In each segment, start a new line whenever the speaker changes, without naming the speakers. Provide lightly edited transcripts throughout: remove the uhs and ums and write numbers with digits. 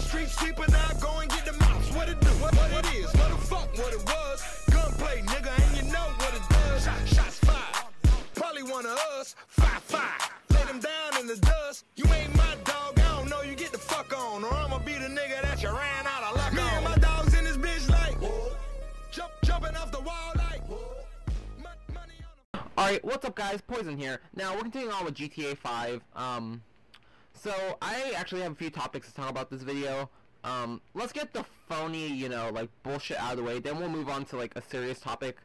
streets cheaper now, go and get the mouse. What it do? What it is? What the fuck? What it was? Gunplay, nigga, and you know what it does. Shots fired. Probably one of us. 5-5. Lay them down in the dust. You ain't my dog. I don't know. You get the fuck on, or I'ma be the nigga that you ran out of luck on. Me and my dogs in this bitch like jumping off the wall like.
Alright, what's up guys? Poison here. Now, we're continuing on with GTA 5. So, I actually have a few topics to talk about this video. Let's get the phony, you know, like, bullshit out of the way. Then we'll move on to, like, a serious topic.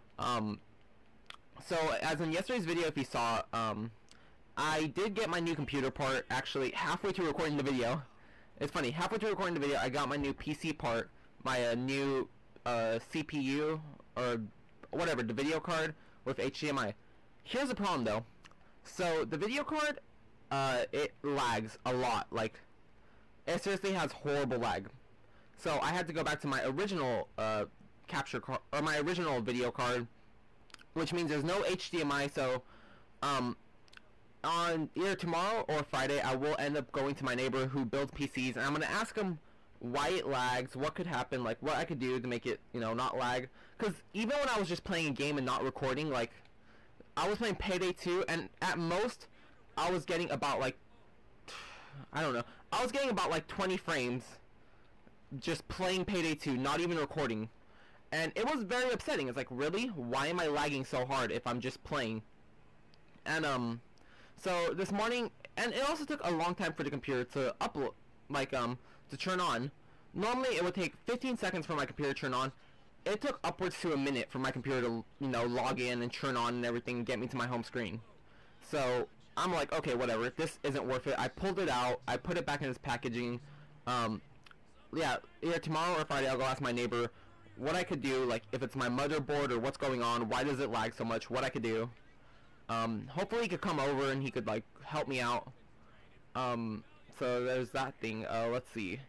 So, as in yesterday's video, if you saw, I did get my new computer part, actually, halfway through recording the video. It's funny, halfway through recording the video, I got my new PC part, my new, CPU, or whatever, the video card with HDMI. Here's the problem though. So the video card, it lags a lot. Like, it seriously has horrible lag. So I had to go back to my original capture card, or my original video card, which means there's no HDMI. So on either tomorrow or Friday, I will end up going to my neighbor who builds PCs, and I'm gonna ask him why it lags, what could happen, like what I could do to make it, you know, not lag. Because even when I was just playing a game and not recording, like, I was playing Payday 2, and at most, I was getting about, like, I don't know, I was getting about, like, 20 frames just playing Payday 2, not even recording. And it was very upsetting. It's like, really? Why am I lagging so hard if I'm just playing? And, so this morning, and it also took a long time for the computer to upload, like, to turn on. Normally, it would take 15 seconds for my computer to turn on. It took upwards to a minute for my computer to, you know, log in and turn on and everything and get me to my home screen. So, I'm like, okay, whatever. This isn't worth it. I pulled it out. I put it back in its packaging. Yeah, either tomorrow or Friday, I'll go ask my neighbor what I could do, like, if it's my motherboard or what's going on, why does it lag so much, what I could do. Hopefully he could come over and he could, like, help me out. So there's that thing. Let's see.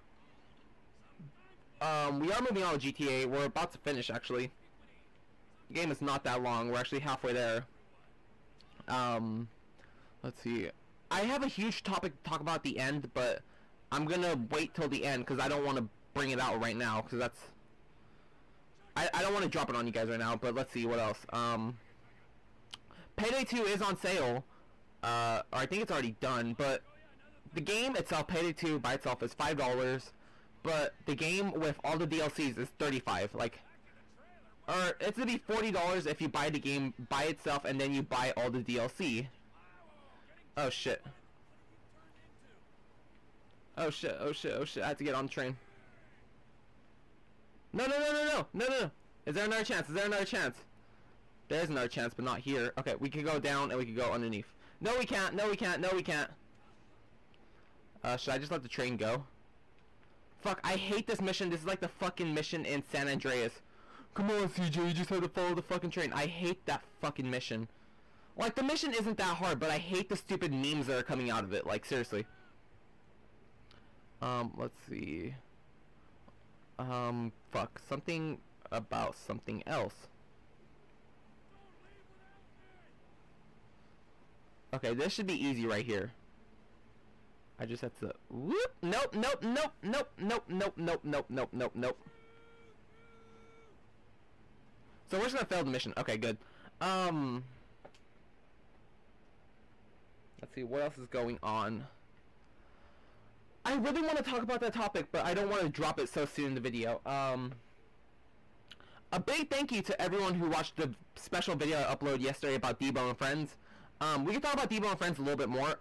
We are moving on with GTA. We're about to finish, actually. The game is not that long. We're actually halfway there. Let's see. I have a huge topic to talk about at the end, but I'm gonna wait till the end, because I don't want to bring it out right now, because that's... I don't want to drop it on you guys right now, but let's see what else. Payday 2 is on sale. Or I think it's already done, but the game itself, Payday 2 by itself, is $5. But the game with all the DLCs is $35. Like, or it's gonna be $40 if you buy the game by itself and then you buy all the DLC. Oh shit. Oh shit, oh shit, oh shit, I have to get on the train. No, no, no, no, no, no, no. Is there another chance? Is there another chance? There's another chance, but not here. Okay, we can go down and we can go underneath. No, we can't. No, we can't. No, we can't. Should I just let the train go? Fuck, I hate this mission. This is like the fucking mission in San Andreas. Come on, CJ, you just have to follow the fucking train. I hate that fucking mission. Like, the mission isn't that hard, but I hate the stupid memes that are coming out of it. Like, seriously. Let's see. Fuck. Something about something else. Okay, this should be easy right here. I just have to whoop. Nope, nope, nope, nope, nope, nope, nope, nope, nope, nope, nope. So we're just gonna fail the mission. Okay, good. Let's see what else is going on. I really want to talk about that topic, but I don't want to drop it so soon in the video. A big thank you to everyone who watched the special video I uploaded yesterday about Debo and Friends. We can talk about Debo and Friends a little bit more.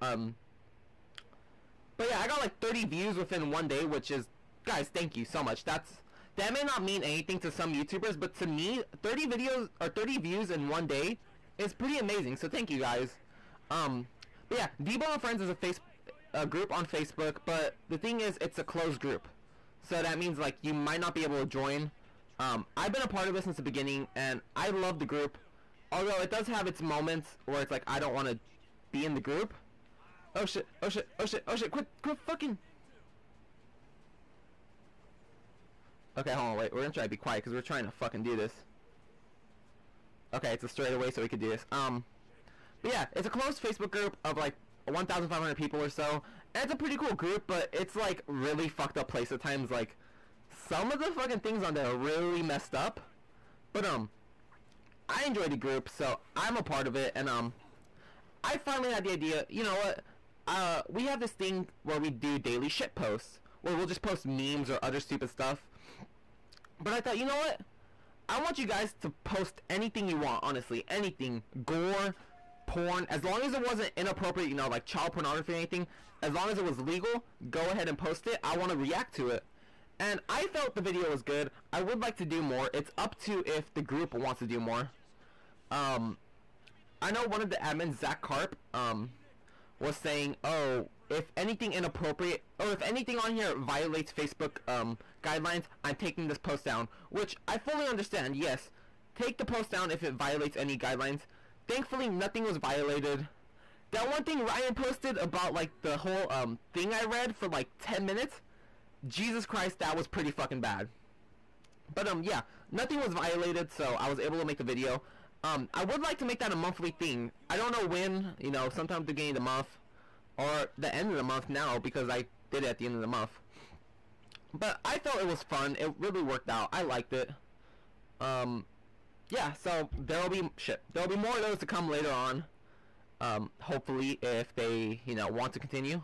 But yeah, I got like 30 views within one day, which is, guys, thank you so much. That may not mean anything to some YouTubers, but to me, 30 views in one day is pretty amazing. So thank you guys. But yeah, Debo and Friends is a group on Facebook, but the thing is, it's a closed group. So that means like you might not be able to join. I've been a part of this since the beginning, and I love the group. Although it does have its moments where it's like I don't want to be in the group. Oh shit, oh shit, oh shit, oh shit, quit fucking... Okay, hold on, wait, we're gonna try to be quiet because we're trying to fucking do this. Okay, it's a straightaway so we can do this. But yeah, it's a closed Facebook group of like 1,500 people or so, And it's a pretty cool group, but it's like really fucked up place at times. Like some of the fucking things on there are really messed up. But I enjoy the group, so I'm a part of it, and I finally had the idea, you know what, we have this thing where we do daily shit posts, where we'll just post memes or other stupid stuff. But I thought, you know what, I want you guys to post anything you want, honestly, anything, gore, porn, as long as it wasn't inappropriate, you know, like child pornography or anything, as long as it was legal, go ahead and post it. I want to react to it. And I felt the video was good. I would like to do more. It's up to if the group wants to do more. I know one of the admins, Zach Karp, was saying, oh, if anything inappropriate, or if anything on here violates Facebook guidelines, I'm taking this post down. Which I fully understand. Yes, take the post down if it violates any guidelines. Thankfully, nothing was violated. That one thing Ryan posted about like the whole thing I read for like 10 minutes. Jesus Christ, that was pretty fucking bad. But yeah, nothing was violated, so I was able to make the video. I would like to make that a monthly thing. I don't know when, you know, sometime at the beginning of the month or the end of the month now, because I did it at the end of the month. But I felt it was fun. It really worked out. I liked it. Yeah, so there'll be more of those to come later on. Hopefully, if they, you know, want to continue.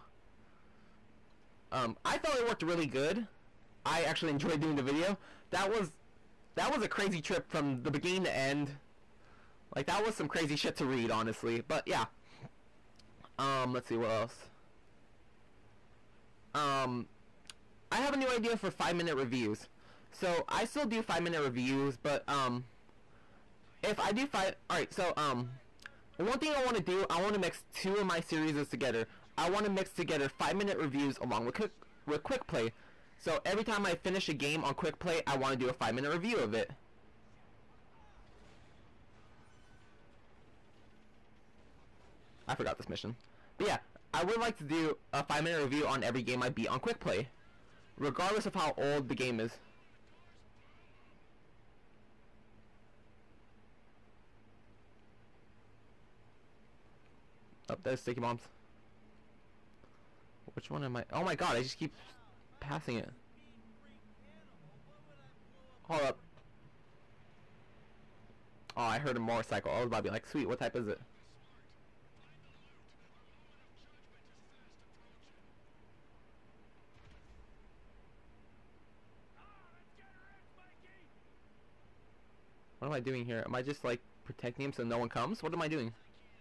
I felt it worked really good. I actually enjoyed doing the video. That was a crazy trip from the beginning to end. Like, that was some crazy shit to read, honestly. But yeah. Let's see what else. I have a new idea for 5-minute reviews. So I still do 5-minute reviews, but if I do alright, so one thing I want to do, I want to mix 2 of my series together. I want to mix together 5-minute reviews along with quick play. So every time I finish a game on quick play, I want to do a 5-minute review of it. I forgot this mission. But yeah, I would like to do a 5-minute review on every game I beat on quick play, regardless of how old the game is. Oh, there's sticky bombs. Which one am I? Oh my god, I just keep passing it. Hold up. Oh, I heard a motorcycle. I was about to be like, sweet, what type is it? What am I doing here? Am I just like protecting him so no one comes? What am I doing?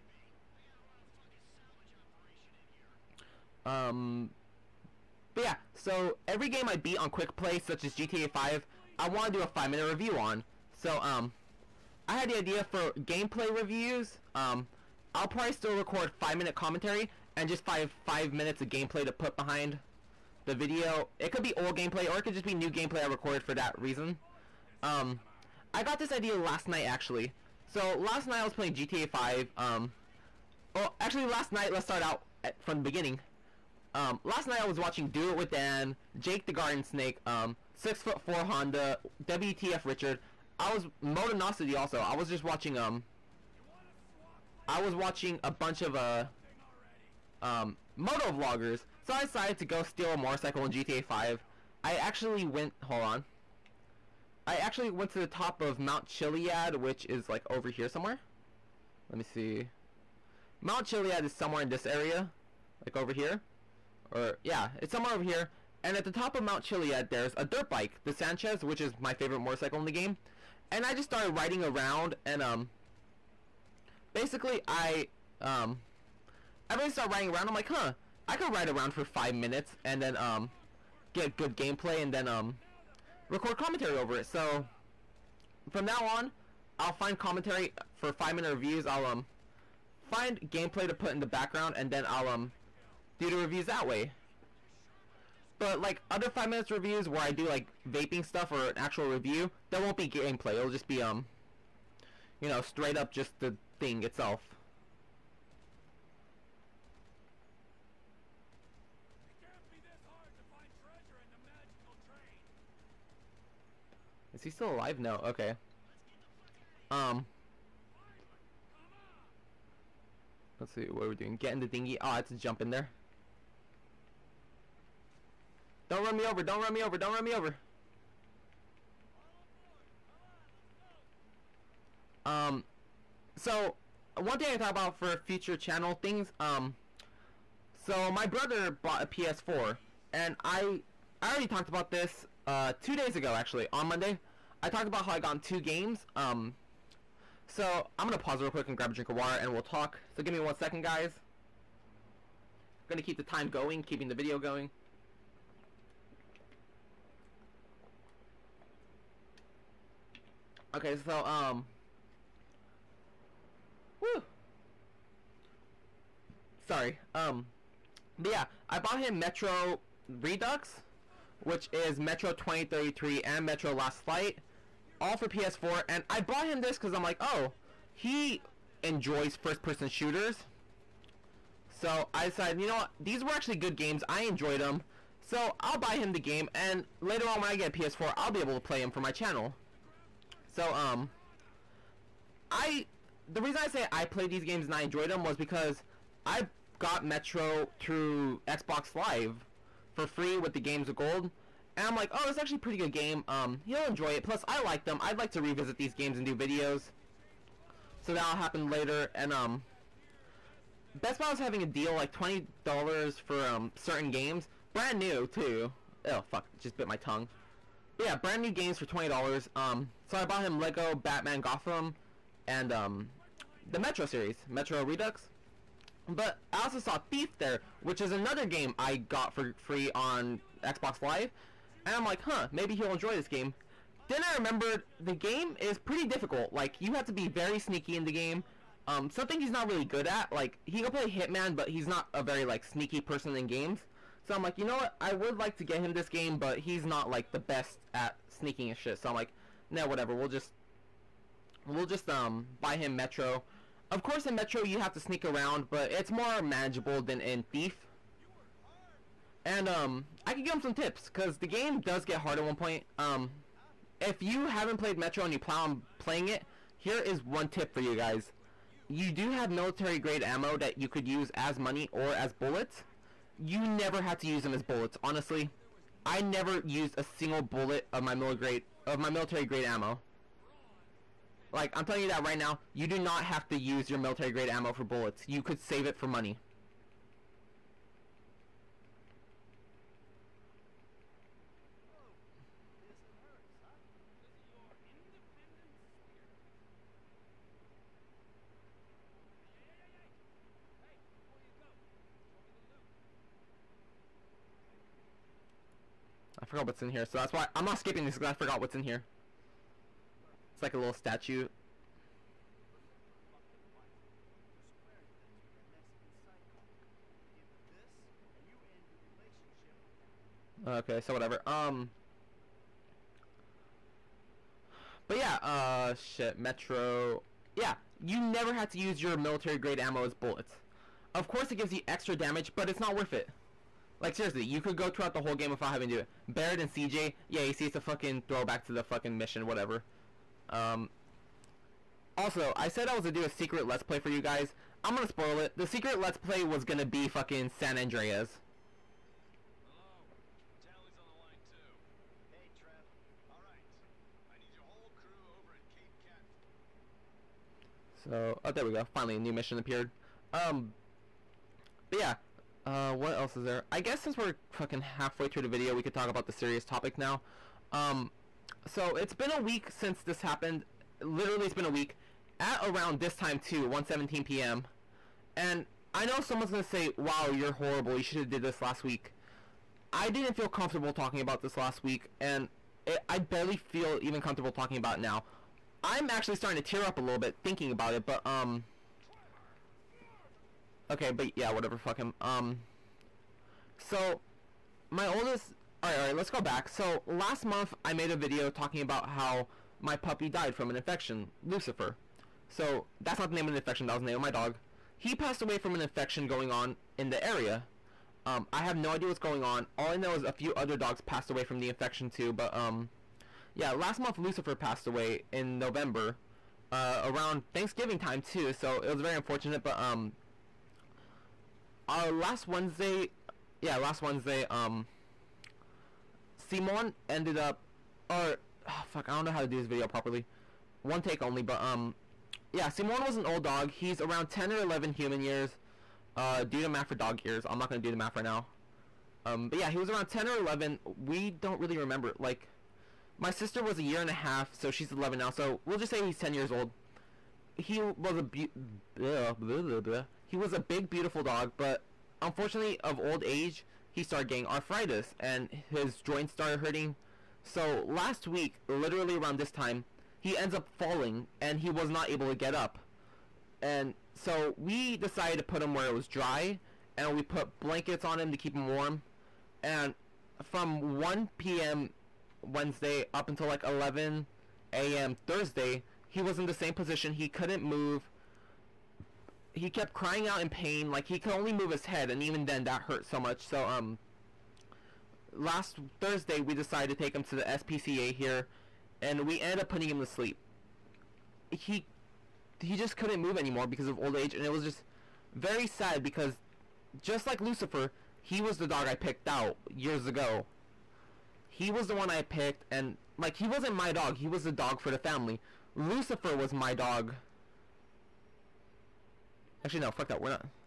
But yeah, so every game I beat on quick play, such as GTA 5, I want to do a 5-minute review on. So I had the idea for gameplay reviews. I'll probably still record 5-minute commentary and just five minutes of gameplay to put behind the video. It could be old gameplay, or it could just be new gameplay I recorded for that reason. I got this idea last night, actually. So last night I was playing GTA 5. Well, actually last night, let's start out from the beginning. Last night I was watching Do It With Dan, Jake the Garden Snake, 6'4" Honda, WTF Richard. I was Motonosity also. I was just watching I was watching a bunch of moto vloggers. So I decided to go steal a motorcycle in GTA 5. I actually went, hold on. I actually went to the top of Mount Chiliad, which is like over here somewhere. Let me see. Mount Chiliad is somewhere in this area, like over here. Or yeah, it's somewhere over here. And at the top of Mount Chiliad, there's a dirt bike, the Sanchez, which is my favorite motorcycle in the game. And I just started riding around, and basically I really started riding around. I'm like, huh, I could ride around for 5 minutes and then get good gameplay and then record commentary over it. So from now on, I'll find commentary for 5-minute reviews. I'll find gameplay to put in the background, and then I'll do the reviews that way. But like other 5 minutes reviews where I do like vaping stuff or an actual review, there won't be gameplay. It'll just be you know, straight up just the thing itself. Is he still alive? No. Okay. Let's see what we're doing. Get in the dinghy. Oh, it's a jump in there. Don't run me over. Don't run me over. Don't run me over. So one thing I thought about for future channel things, so my brother bought a PS4, and I already talked about this 2 days ago, actually, on Monday. I talked about how I got 2 games. So I'm gonna pause real quick and grab a drink of water, and we'll talk. So give me 1 second, guys. I'm gonna keep the time going, keeping the video going. Okay, so woo. Sorry. But yeah, I bought him Metro Redux, which is Metro 2033 and Metro Last Flight, all for PS4. And I bought him this because I'm like, oh, he enjoys first-person shooters. So I decided, you know what, these were actually good games. I enjoyed them. So I'll buy him the game, and later on when I get a PS4, I'll be able to play him for my channel. So, the reason I say I played these games and I enjoyed them was because I got Metro through Xbox Live for free with the Games of Gold, and I'm like, oh, it's actually a pretty good game. He'll enjoy it. Plus, I like them. I'd like to revisit these games and do videos. So that'll happen later. And Best Buy was having a deal, like $20 for certain games, brand new too. Oh fuck, just bit my tongue. But yeah, brand new games for $20. So I bought him Lego Batman Gotham and the Metro series, Metro Redux. But I also saw Thief there, which is another game I got for free on Xbox Live. And I'm like, huh, maybe he'll enjoy this game. Then I remembered the game is pretty difficult. Like, you have to be very sneaky in the game. Something he's not really good at. Like, he can play Hitman, but he's not a very, like, sneaky person in games. So I'm like, you know what, I would like to get him this game, but he's not, like, the best at sneaking and shit. So I'm like, nah, whatever, we'll just buy him Metro. Of course, in Metro, you have to sneak around, but it's more manageable than in Thief. And, I can give him some tips, because the game does get hard at one point. If you haven't played Metro and you plan on playing it, here is one tip for you guys. You do have military-grade ammo that you could use as money or as bullets. You never have to use them as bullets, honestly. I never used a single bullet of my military-grade ammo. Like, I'm telling you that right now, you do not have to use your military-grade ammo for bullets. You could save it for money. I forgot what's in here, so that's why I'm not skipping this because I forgot what's in here. It's like a little statue. Okay, so whatever. But yeah, shit, Metro. Yeah, you never had to use your military grade ammo as bullets. Of course it gives you extra damage, but it's not worth it. Like, seriously, you could go throughout the whole game without having to do it. Barrett and CJ, yeah, you see, it's a fucking throwback to the fucking mission, whatever. Also, I said I was gonna do a secret Let's Play for you guys. I'm gonna spoil it. The secret Let's Play was gonna be fucking San Andreas. So, oh, there we go. Finally, a new mission appeared. But yeah. What else is there? I guess since we're fucking halfway through the video, we could talk about the serious topic now. So it's been a week since this happened. Literally, it's been a week. At around this time too, 1:17 p.m. And I know someone's gonna say, "Wow, you're horrible. You should have did this last week." I didn't feel comfortable talking about this last week, and I barely feel even comfortable talking about it now. I'm actually starting to tear up a little bit thinking about it, but okay, but yeah, whatever, fuck him. So my oldest, alright, let's go back. So last month I made a video talking about how my puppy died from an infection, Lucifer. So that's not the name of the infection, that was the name of my dog. He passed away from an infection going on in the area. I have no idea what's going on. All I know is a few other dogs passed away from the infection too, but yeah, last month Lucifer passed away in November, around Thanksgiving time too, so it was very unfortunate. But last Wednesday, Simon ended up, or fuck, I don't know how to do this video properly. One take only, but yeah, Simon was an old dog. He's around 10 or 11 human years. Do the math for dog years. I'm not gonna do the math right now. But yeah, he was around 10 or 11. We don't really remember. Like, my sister was a year and a half, so she's 11 now. So we'll just say he's 10 years old. He was a big, beautiful dog, but unfortunately, of old age, he started getting arthritis, and his joints started hurting. So last week, literally around this time, he ends up falling, and he was not able to get up. And so we decided to put him where it was dry, and we put blankets on him to keep him warm. And from 1 p.m. Wednesday up until like 11 a.m. Thursday, he was in the same position. He couldn't move. He kept crying out in pain. Like, he could only move his head, and even then that hurt so much. So last Thursday we decided to take him to the SPCA here, and we ended up putting him to sleep. He just couldn't move anymore because of old age, and it was just very sad because just like Lucifer, he was the dog I picked out years ago. He was the one I picked, and like, he wasn't my dog, he was the dog for the family. Lucifer was my dog. Actually, no, fuck that, we're not.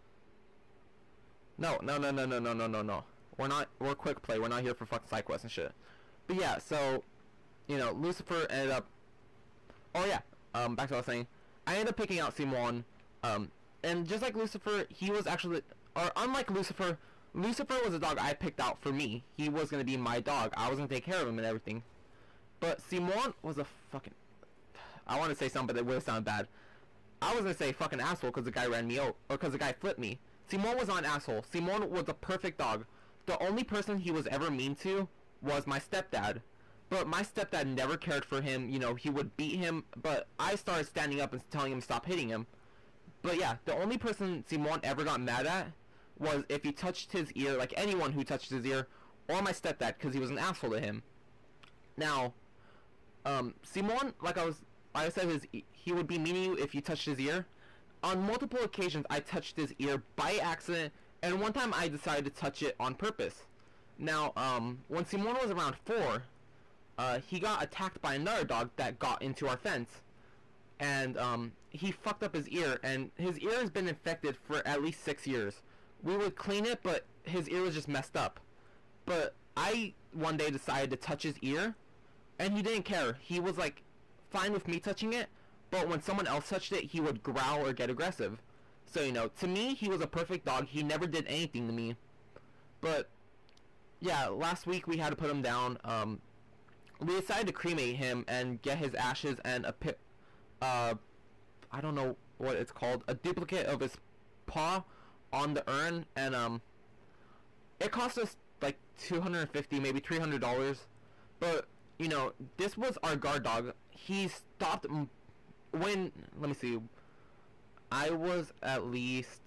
No. We're quick play, we're not here for fucking side quests and shit. But yeah, so, you know, Lucifer ended up, oh yeah, back to what I was saying. I ended up picking out Simon, and just like Lucifer, he was actually, or unlike Lucifer, Lucifer was a dog I picked out for me. He was going to be my dog. I was going to take care of him and everything. But Simon was a fucking, I want to say something, but it would sound bad. I was going to say fucking asshole because the guy ran me out, or because the guy flipped me. Simon was not an asshole. Simon was a perfect dog. The only person he was ever mean to was my stepdad. But my stepdad never cared for him. You know, he would beat him, but I started standing up and telling him to stop hitting him. But yeah, the only person Simon ever got mad at was if he touched his ear, like anyone who touched his ear, or my stepdad, because he was an asshole to him. Now, Simon, like I said, he would be mean to you if you touched his ear. On multiple occasions, I touched his ear by accident, and one time I decided to touch it on purpose. Now, when Simon was around 4, he got attacked by another dog that got into our fence, and he fucked up his ear, and his ear has been infected for at least 6 years. We would clean it, but his ear was just messed up. But I one day decided to touch his ear, and he didn't care. He was like fine with me touching it, but when someone else touched it, he would growl or get aggressive. So, you know, to me, he was a perfect dog. He never did anything to me. But yeah, last week we had to put him down. We decided to cremate him and get his ashes and I don't know what it's called, a duplicate of his paw on the urn, and it cost us like $250, maybe $300. But you know, this was our guard dog. He stopped when, let me see, I was at least,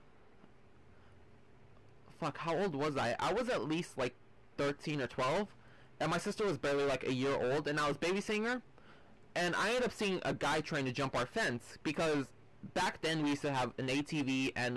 fuck, how old was I? I was at least like 13 or 12, and my sister was barely like a year old, and I was babysitting her, and I ended up seeing a guy trying to jump our fence, because back then we used to have an ATV and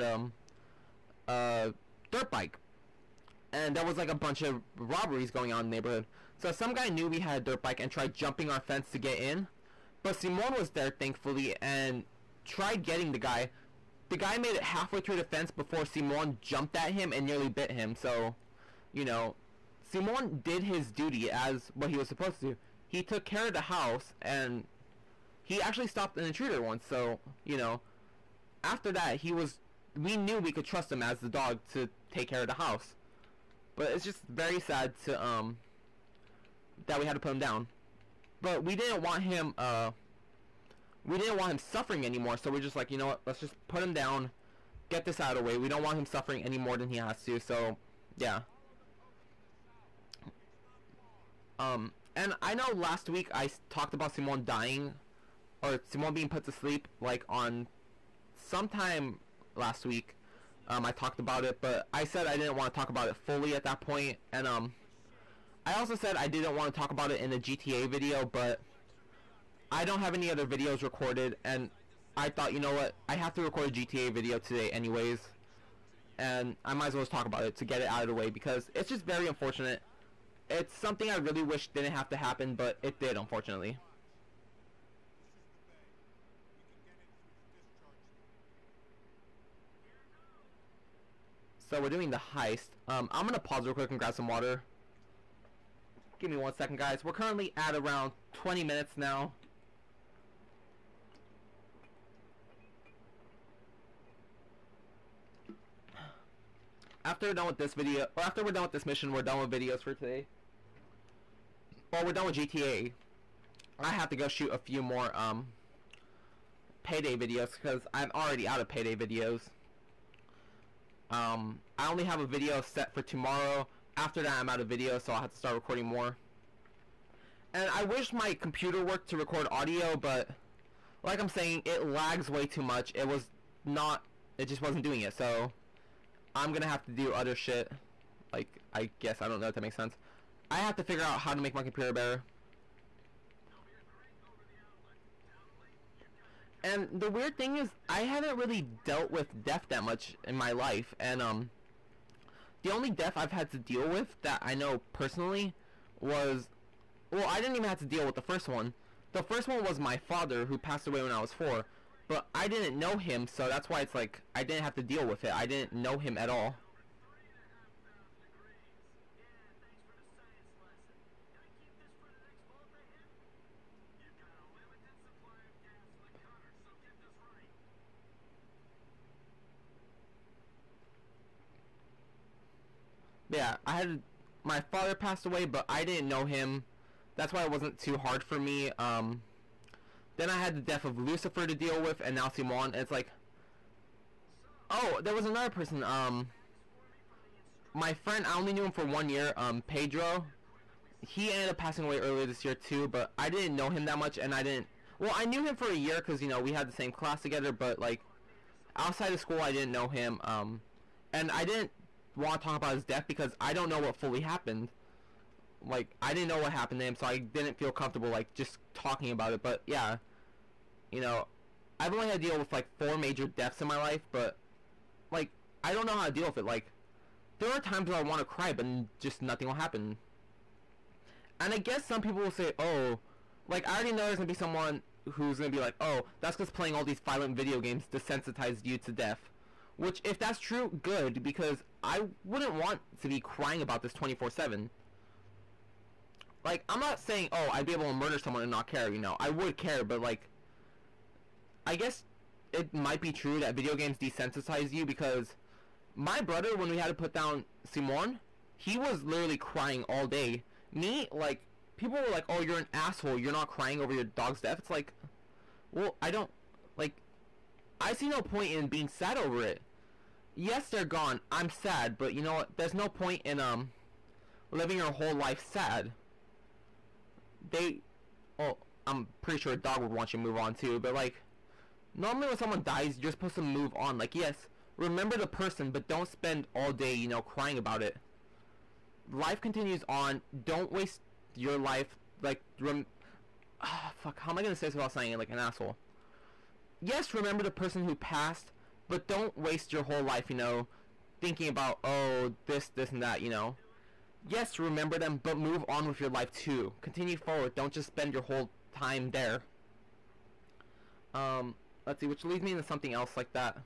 dirt bike, and there was like a bunch of robberies going on in the neighborhood. So some guy knew we had a dirt bike and tried jumping our fence to get in, but Simon was there thankfully and tried getting the guy. The guy made it halfway through the fence before Simon jumped at him and nearly bit him. So, you know, Simon did his duty as what he was supposed to. He took care of the house, and he actually stopped an intruder once. So, you know, after that, we knew we could trust him as the dog to take care of the house. But it's just very sad to that we had to put him down. But we didn't want him suffering anymore, so we're just like, you know what, let's just put him down, get this out of the way. We don't want him suffering any more than he has to. So yeah. And I know last week I talked about Simon dying, or Simon being put to sleep, like on sometime last week. I talked about it, but I said I didn't want to talk about it fully at that point, and I also said I didn't want to talk about it in the GTA video, but I don't have any other videos recorded, and I thought, you know what, I have to record a GTA video today anyways, and I might as well just talk about it to get it out of the way, because it's just very unfortunate. It's something I really wish didn't have to happen, but it did, unfortunately. So we're doing the heist. I'm gonna pause real quick and grab some water. Give me 1 second, guys. We're currently at around 20 minutes now. After we're done with this video, or after we're done with this mission, we're done with videos for today. Well, we're done with GTA. I have to go shoot a few more Payday videos because I'm already out of Payday videos. I only have a video set for tomorrow. After that, I'm out of video, so I'll have to start recording more. And I wish my computer worked to record audio, but like I'm saying, it lags way too much. It just wasn't doing it, so I'm gonna have to do other shit. Like, I guess, I don't know if that makes sense. I have to figure out how to make my computer better. And the weird thing is, I haven't really dealt with death that much in my life, and the only death I've had to deal with that I know personally was, well, I didn't even have to deal with the first one. The first one was my father, who passed away when I was 4, but I didn't know him, so that's why it's like, I didn't have to deal with it. I didn't know him at all. Yeah, my father passed away, but I didn't know him. That's why it wasn't too hard for me. Then I had the death of Lucifer to deal with, and now Simon. It's like, oh, there was another person. My friend, I only knew him for 1 year. Pedro. He ended up passing away earlier this year too, but I didn't know him that much, and well, I knew him for a year because, you know, we had the same class together, but like outside of school, I didn't know him. And I didn't want to talk about his death because I don't know what fully happened. Like, I didn't know what happened to him, so I didn't feel comfortable like just talking about it. But yeah, you know, I've only had to deal with like 4 major deaths in my life, but like, I don't know how to deal with it. Like, there are times where I want to cry, but just nothing will happen. And I guess some people will say, oh, like, I already know there's gonna be someone who's gonna be like, oh, that's because playing all these violent video games desensitized you to death. Which, if that's true, good, because I wouldn't want to be crying about this 24/7. Like, I'm not saying, oh, I'd be able to murder someone and not care, you know. I would care, but, like, I guess it might be true that video games desensitize you, because my brother, when we had to put down Simon, he was literally crying all day. Me, like, people were like, oh, you're an asshole, you're not crying over your dog's death. It's like, well, I don't, like, I see no point in being sad over it. Yes, they're gone. I'm sad, but you know what? There's no point in living your whole life sad. Oh, I'm pretty sure a dog would want you to move on too, but like, normally when someone dies, you're supposed to move on. Like, yes, remember the person, but don't spend all day, you know, crying about it. Life continues on. Don't waste your life, like, fuck, how am I gonna say this without saying it like an asshole? Yes, remember the person who passed, but don't waste your whole life, you know, thinking about, oh, this, and that, you know. Yes, remember them, but move on with your life too. Continue forward. Don't just spend your whole time there. Let's see, which leads me into something else like that.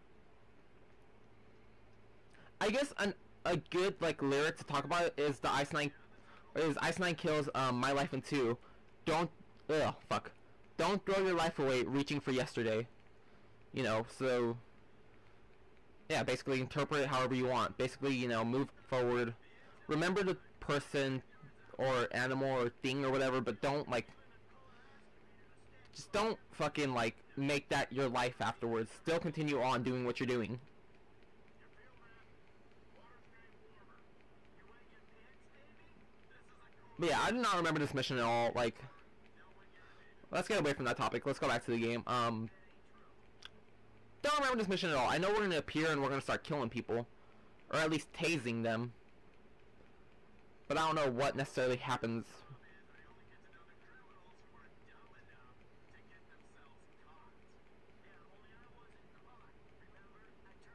I guess a good, like, lyric to talk about is the Ice Nine Kills My Life in 2. Don't throw your life away reaching for yesterday. You know, so yeah, basically interpret it however you want. Basically, you know, move forward. Remember the person or animal or thing or whatever, but don't, like, just don't fucking, like, make that your life afterwards. Still continue on doing what you're doing. But yeah, I do not remember this mission at all. Like, let's get away from that topic. Let's go back to the game. Don't remember this mission at all. I know we're gonna appear and we're gonna start killing people, or at least tasing them. But I don't know what necessarily happens.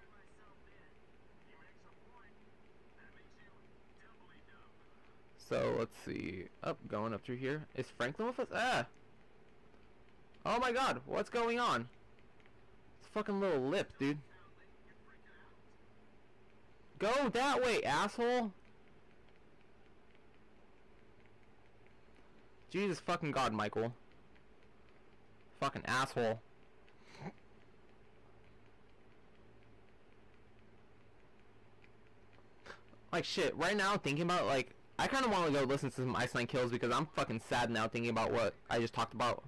So let's see. Up, going up through here. Is Franklin with us? Ah! Oh my god, what's going on? It's fucking little lip, dude. Go that way, asshole! Jesus fucking god, Michael. Fucking asshole. Like shit, right now thinking about like I kinda wanna go listen to some Ice Nine Kills because I'm fucking sad now thinking about what I just talked about.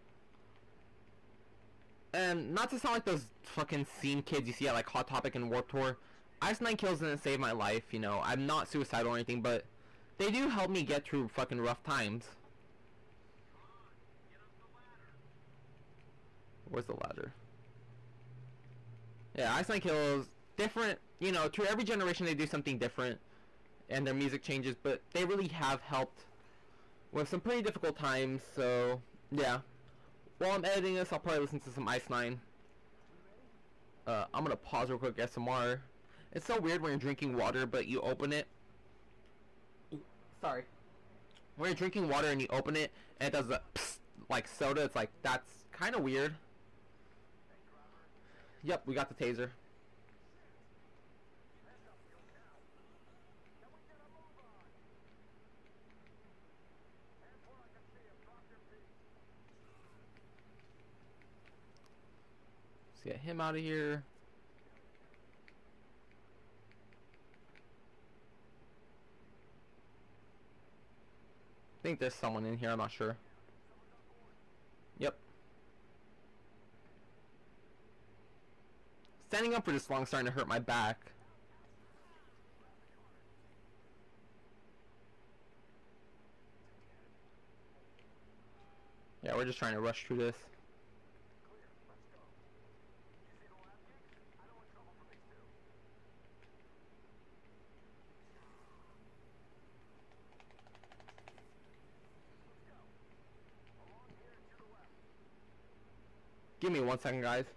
And not to sound like those fucking scene kids you see at like Hot Topic and Warped Tour, Ice Nine Kills didn't save my life, you know. I'm not suicidal or anything, but they do help me get through fucking rough times. Where's the ladder? Yeah, Ice Nine Kills, different, you know, through every generation they do something different and their music changes, but they really have helped with some pretty difficult times, so yeah. While I'm editing this, I'll probably listen to some Ice Nine. I'm gonna pause real quick, SMR. It's so weird when you're drinking water, but you open it. Sorry. When you're drinking water and you open it, and it does a psst, like soda, it's like, that's kind of weird. Yep, we got the taser. Let's get him out of here. I think there's someone in here, I'm not sure. Yep. Standing up for this long is starting to hurt my back. Yeah, we're just trying to rush through this. Give me 1 second, guys.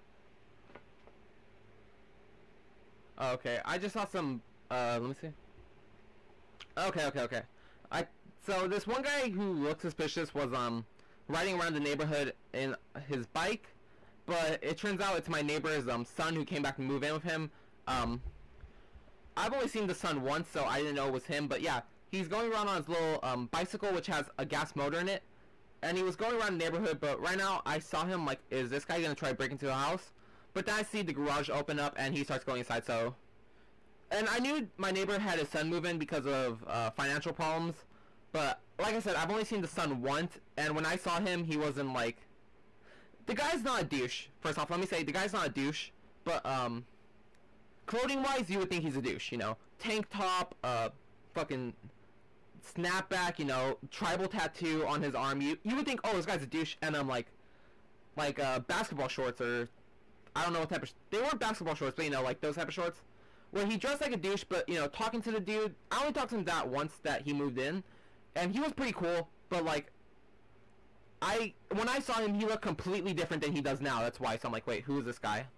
Oh, okay, I just saw some, let me see. Okay. So this one guy who looked suspicious was, riding around the neighborhood in his bike, but it turns out it's my neighbor's, son who came back to move in with him. I've only seen the son once, so I didn't know it was him, but yeah, he's going around on his little, bicycle, which has a gas motor in it, and he was going around the neighborhood, but right now I saw him, like, is this guy gonna try to break into the house? But then I see the garage open up, and he starts going inside, so... And I knew my neighbor had his son move in because of, financial problems, but, like I said, I've only seen the son once, and when I saw him, he wasn't, like... The guy's not a douche. First off, let me say, the guy's not a douche, but, clothing-wise, you would think he's a douche, you know? Tank top, fucking... snapback, you know, tribal tattoo on his arm. You would think, oh, this guy's a douche, and I'm like basketball shorts, or I don't know what type of they weren't basketball shorts, but you know, like those type of shorts where he dressed like a douche, but you know, talking to the dude. I only talked to him that once that he moved in, and he was pretty cool, but like when I saw him, he looked completely different than he does now. That's why. So I'm like, wait, who is this guy?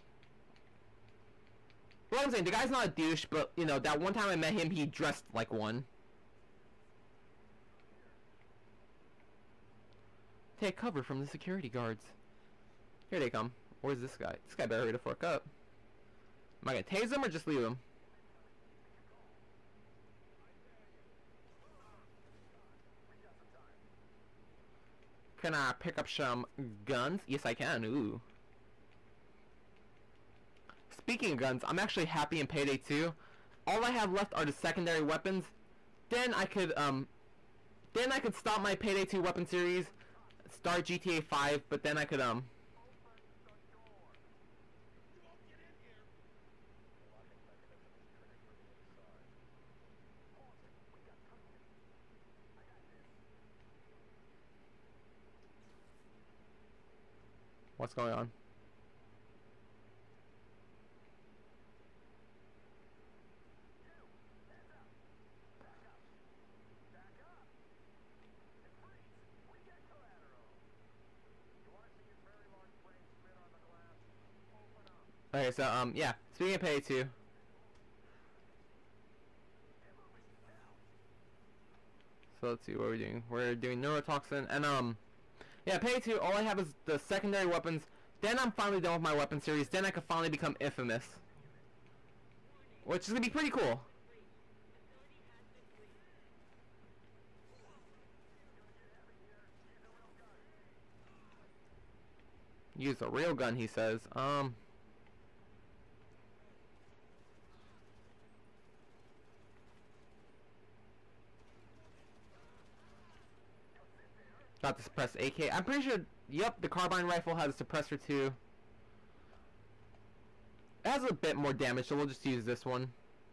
Well, I'm saying, the guy's not a douche, but you know, that one time I met him, he dressed like one. Take cover from the security guards. Here they come. Where's this guy? This guy better hurry to fork up. Am I gonna tase him or just leave him? Can I pick up some guns? Yes, I can. Ooh. Speaking of guns, I'm actually happy in Payday 2. All I have left are the secondary weapons. Then I could stop my Payday 2 weapon series, start GTA 5, but then I could what's going on? Okay, so, yeah, speaking of Payday 2. So let's see what we're doing. We're doing neurotoxin and yeah, pay 2. All I have is the secondary weapons. Then I'm finally done with my weapon series. Then I can finally become infamous, which is gonna be pretty cool. Use a real gun, he says. Got the suppressed AK. I'm pretty sure, yep, the carbine rifle has a suppressor too. It has a bit more damage, so we'll just use this one.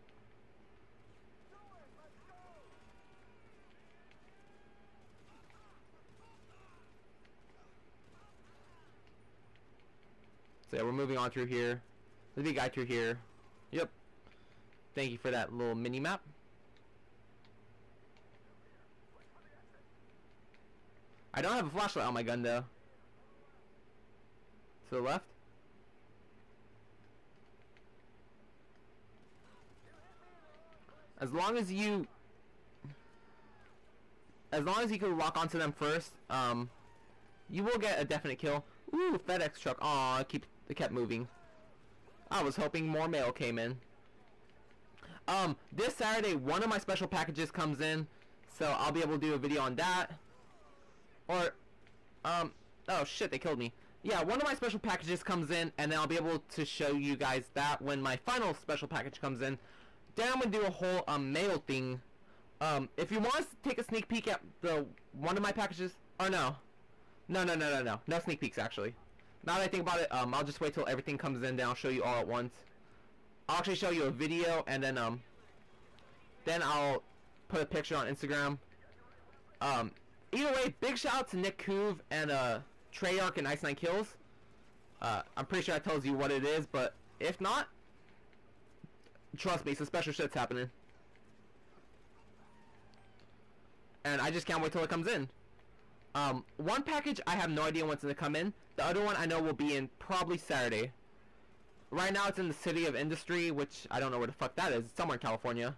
So yeah, we're moving on through here. There's a big guy through here. Yep. Thank you for that little mini map. I don't have a flashlight on my gun though. To the left. As long as you can lock onto them first, you will get a definite kill. Ooh, FedEx truck. Aw, it kept moving. I was hoping more mail came in. This Saturday, one of my special packages comes in, so I'll be able to do a video on that. Or, oh shit, they killed me. Yeah, one of my special packages comes in, and then I'll be able to show you guys that when my final special package comes in. Then I'm gonna do a whole mail thing. If you want to take a sneak peek at one of my packages, or no sneak peeks actually. Now that I think about it, I'll just wait till everything comes in, then I'll show you all at once. I'll actually show you a video, and then I'll put a picture on Instagram. Either way, big shout out to Nick Couve and Treyarch and Ice9 Kills. I'm pretty sure that tells you what it is, but if not, trust me, some special shit's happening. And I just can't wait till it comes in. One package, I have no idea when it's going to come in. The other one I know will be in probably Saturday. Right now it's in the City of Industry, which I don't know where the fuck that is. It's somewhere in California.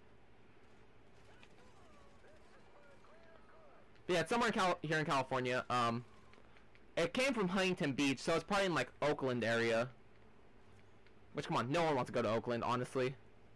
But yeah, it's somewhere here in California. It came from Huntington Beach, so it's probably in like Oakland area. Which, come on, no one wants to go to Oakland, honestly.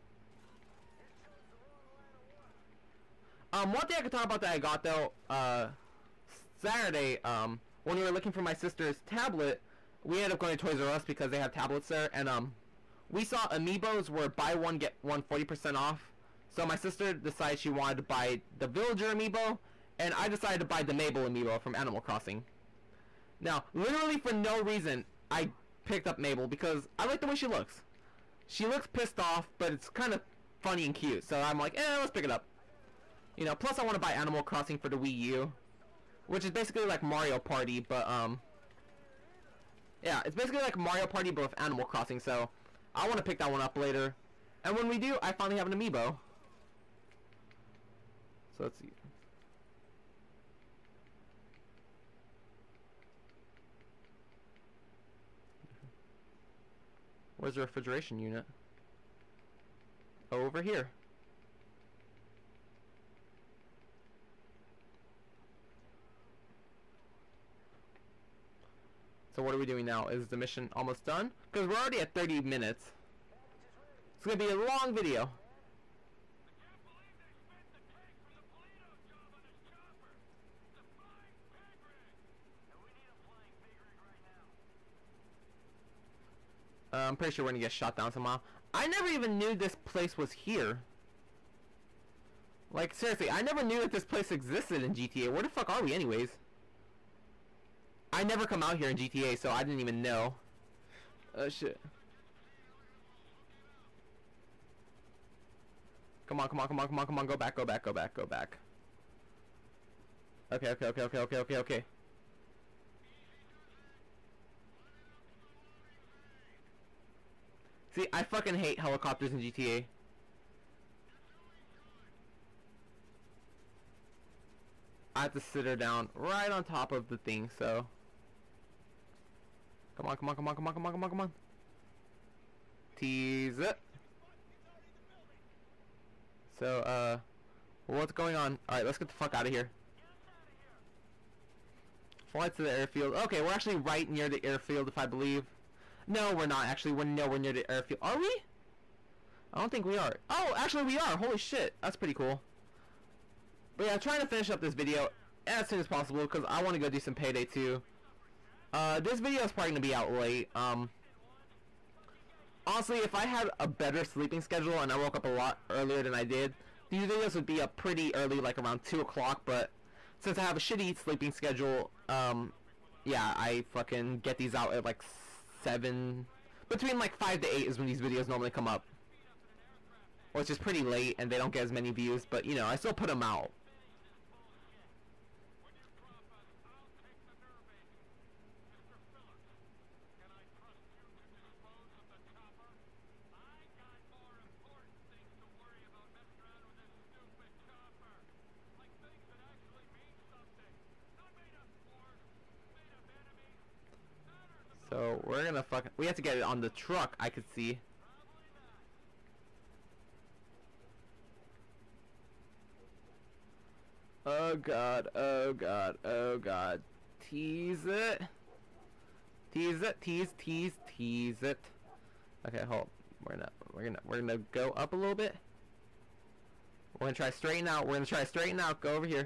One thing I could talk about that I got though, Saturday, when we were looking for my sister's tablet, we ended up going to Toys R Us because they have tablets there, and we saw Amiibos where buy one get one 40% off. So my sister decided she wanted to buy the Villager Amiibo, and I decided to buy the Mabel Amiibo from Animal Crossing. Now, literally for no reason, I picked up Mabel because I like the way she looks. She looks pissed off, but it's kind of funny and cute, so I'm like, let's pick it up. You know, plus I want to buy Animal Crossing for the Wii U, which is basically like Mario Party, but yeah, it's basically like Mario Party but with Animal Crossing, so I want to pick that one up later. And when we do, I finally have an Amiibo. So let's see. Where's the refrigeration unit? Over here. So what are we doing now? Is the mission almost done? Because we're already at 30 minutes. It's going to be a long video. I'm pretty sure we're going to get shot down somehow. I never even knew this place was here. Like, seriously, I never knew that this place existed in GTA. Where the fuck are we anyways? I never come out here in GTA, so I didn't even know. Oh, shit. Come on, come on, come on, come on, come on. Go back, go back, go back, go back. Okay, okay, okay, okay, okay, okay, okay. See, I fucking hate helicopters in GTA. I have to sit her down right on top of the thing, so... Come on, come on, come on, come on, come on, come on, come on. Tease it. So, What's going on? Alright, let's get the fuck out of here. Flight to the airfield. Okay, we're actually right near the airfield, if I believe. No, we're not. Actually, we're nowhere near the airfield. Are we? I don't think we are. Oh, actually we are. Holy shit. That's pretty cool. But yeah, I'm trying to finish up this video as soon as possible because I want to go do some Payday 2. This video is probably going to be out late. Honestly, if I had a better sleeping schedule and I woke up a lot earlier than I did, these videos would be up pretty early, like around 2 o'clock, but since I have a shitty sleeping schedule, yeah, I fucking get these out at like 7, between like 5 to 8 is when these videos normally come up. Which is pretty late and they don't get as many views, but you know, I still put them out. So we're gonna we have to get it on the truck, I could see. Oh god, oh god, oh god. Tease it. Tease it, tease it. Okay, hold. We're gonna go up a little bit. We're gonna try to straighten out. We're gonna try to straighten out. Go over here.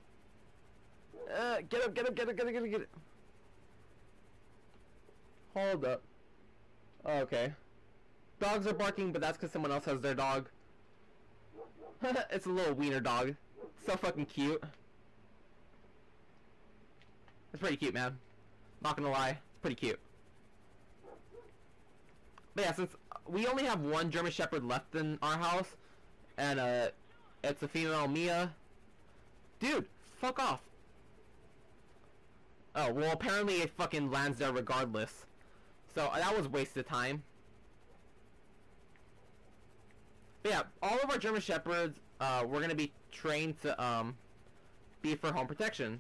Get up, get up, get up, get up, get up, get up. Hold up. Oh, okay. Dogs are barking, but that's because someone else has their dog. It's a little wiener dog. So fucking cute. It's pretty cute, man. Not gonna lie, it's pretty cute. But yeah, since we only have one German Shepherd left in our house, and it's a female Mia. Dude, fuck off. Oh, well apparently it fucking lands there regardless. So that was wasted time. But yeah, all of our German Shepherds, we're gonna be trained to be for home protection.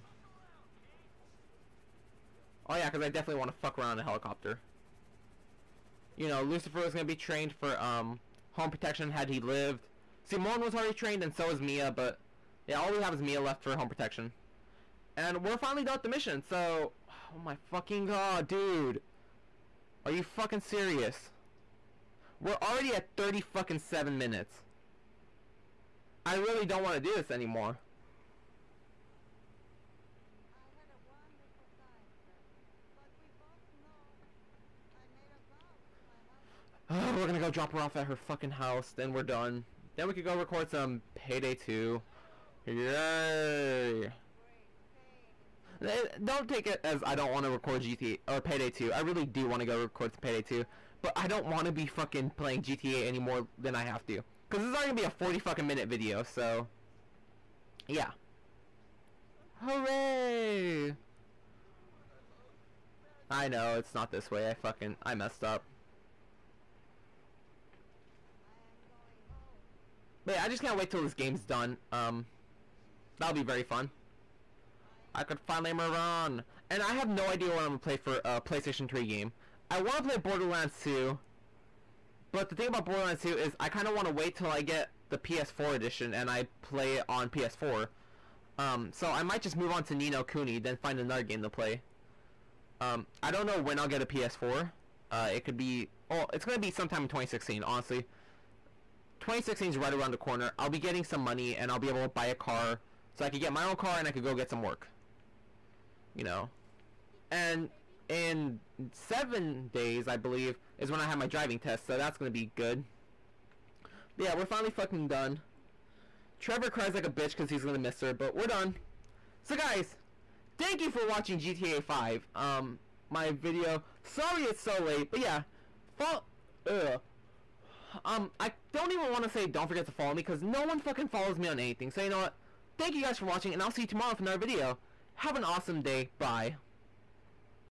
Oh yeah, because I definitely want to fuck around in a helicopter. You know, Lucifer was gonna be trained for home protection had he lived. Simone was already trained, and so is Mia. But yeah, all we have is Mia left for home protection. And we're finally done with the mission. So, oh my fucking god, dude, are you fucking serious? We're already at 30 fucking 7 minutes. I really don't want to do this anymore. Oh, we're gonna go drop her off at her fucking house, then we're done. Then we could go record some Payday 2. Yay! Don't take it as I don't want to record GTA or Payday 2. I really do want to go record some Payday 2, but I don't want to be fucking playing GTA any more than I have to. Because this is already gonna be a 40 fucking minute video, so yeah. Hooray! I know, it's not this way. I messed up. But yeah, I just can't wait till this game's done. That'll be very fun. I could finally move on. And I have no idea what I'm gonna play for a PlayStation 3 game. I want to play Borderlands 2. But the thing about Borderlands 2 is I kind of want to wait till I get the PS4 edition and I play it on PS4. So I might just move on to Ni no Kuni, then find another game to play. I don't know when I'll get a PS4. It could be... Oh, it's going to be sometime in 2016, honestly. 2016 is right around the corner. I'll be getting some money and I'll be able to buy a car. So I could get my own car and I could go get some work. You know. And in 7 days, I believe, is when I have my driving test. So that's going to be good. But yeah, we're finally fucking done. Trevor cries like a bitch because he's going to miss her. But we're done. So guys, thank you for watching GTA 5. My video. Sorry it's so late. But yeah. I don't even want to say don't forget to follow me because no one fucking follows me on anything. So you know what? Thank you guys for watching and I'll see you tomorrow for another video. Have an awesome day. Bye.